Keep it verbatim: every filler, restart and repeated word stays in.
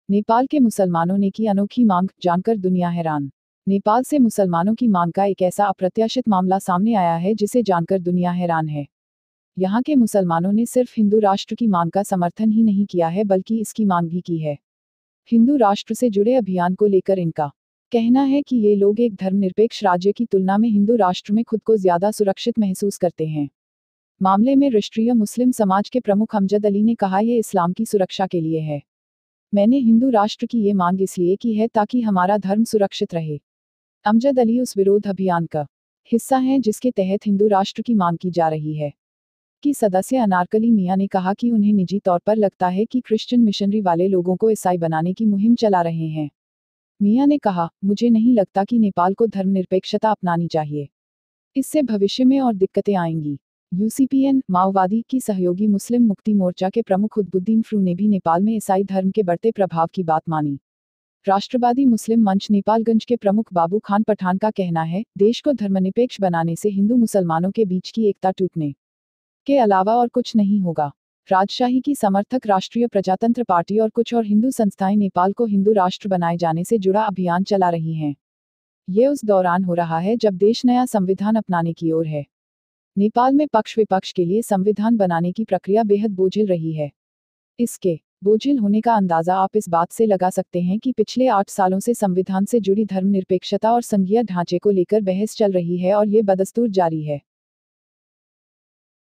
नेपाल के मुसलमानों ने की अनोखी मांग, जानकर दुनिया हैरान। नेपाल से मुसलमानों की मांग का एक ऐसा अप्रत्याशित मामला सामने आया है जिसे जानकर दुनिया हैरान है। यहाँ के मुसलमानों ने सिर्फ हिंदू राष्ट्र की मांग का समर्थन ही नहीं किया है बल्कि इसकी मांग भी की है। हिंदू राष्ट्र से जुड़े अभियान को लेकर इनका कहना है कि ये लोग एक धर्मनिरपेक्ष राज्य की तुलना में हिंदू राष्ट्र में खुद को ज्यादा सुरक्षित महसूस करते हैं। मामले में राष्ट्रीय मुस्लिम समाज के प्रमुख अमजद अली ने कहा, ये इस्लाम की सुरक्षा के लिए है। मैंने हिंदू राष्ट्र की ये मांग इसलिए की है ताकि हमारा धर्म सुरक्षित रहे। अमजद अली उस विरोध अभियान का हिस्सा हैं जिसके तहत हिंदू राष्ट्र की मांग की जा रही है। की सदस्य अनारकली मियां ने कहा कि उन्हें निजी तौर पर लगता है कि क्रिश्चियन मिशनरी वाले लोगों को ईसाई बनाने की मुहिम चला रहे हैं। मियां ने कहा, मुझे नहीं लगता कि नेपाल को धर्मनिरपेक्षता अपनानी चाहिए। इससे भविष्य में और दिक्कतें आएंगी। यूसीपीएन माओवादी की सहयोगी मुस्लिम मुक्ति मोर्चा के प्रमुख उद्बुद्दीन फ्रू ने भी नेपाल में ईसाई धर्म के बढ़ते प्रभाव की बात मानी। राष्ट्रवादी मुस्लिम मंच नेपालगंज के प्रमुख बाबू खान पठान का कहना है, देश को धर्मनिरपेक्ष बनाने से हिंदू मुसलमानों के बीच की एकता टूटने के अलावा और कुछ नहीं होगा। राजशाही की समर्थक राष्ट्रीय प्रजातंत्र पार्टी और कुछ और हिंदू संस्थाएं नेपाल को हिंदू राष्ट्र बनाए जाने से जुड़ा अभियान चला रही हैं। ये उस दौरान हो रहा है जब देश नया संविधान अपनाने की ओर है। नेपाल में पक्ष विपक्ष के लिए संविधान बनाने की प्रक्रिया बेहद बोझिल रही है। इसके बोझिल होने का अंदाजा आप इस बात से लगा सकते हैं कि पिछले आठ सालों से संविधान से जुड़ी धर्मनिरपेक्षता और संघीय ढांचे को लेकर बहस चल रही है और ये बदस्तूर जारी है।